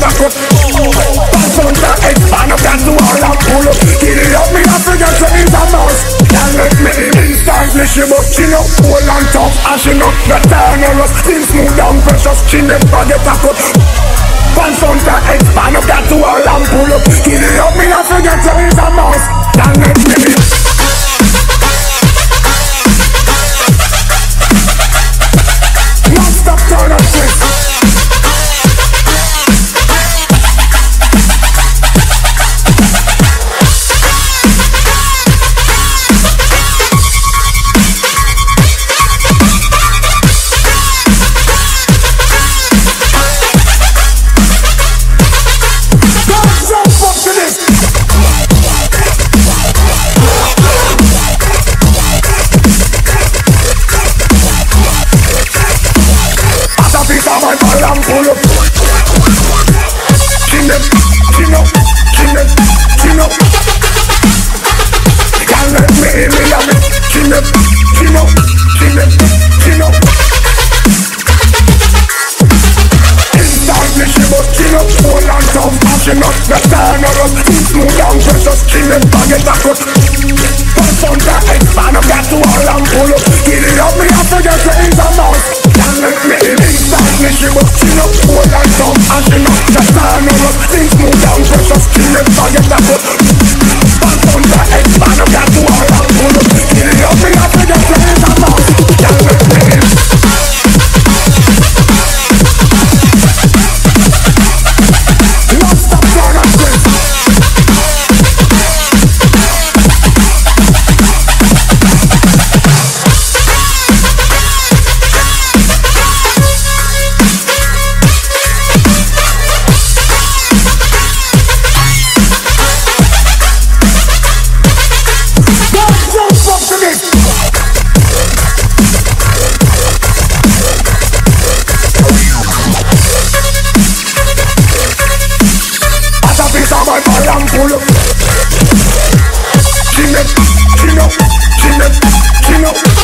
a cut. Pass on the expand up that to all and pull up. Kill it up, me a figure so it's a mouse. Can't let me instantly she but she no cool and tough. And she not return or us. Things smooth and precious, she never get a cut. Pass on the expand up that to all and pull up. Kill it up, me a figure so it's a mouse. Can't let me non-stop turn and twist. Pull up. Chin up, chin up, chin up, chin up. Can't let me in me love it. Chin up, chin up, chin up, chin up. Instantly she must chin up, full and tough. And she not the turn or us. Smooth and precious, chin up, baguette a cut. Pass on the expand up, got to all and pull up. Kill it up, me I forget where it's a mouse. Can't let me in. Instantly she must chin up, full and tough. And she not the turn or us. Things smooth and precious, chin up, baguette a cut. Pass on the expand up, got to all and pull up. Kill it up, me I forget where it's a mouse. Can't let me in. Non-stop turn and twist. Pull up. Chin up, chin up, chin up, chin up.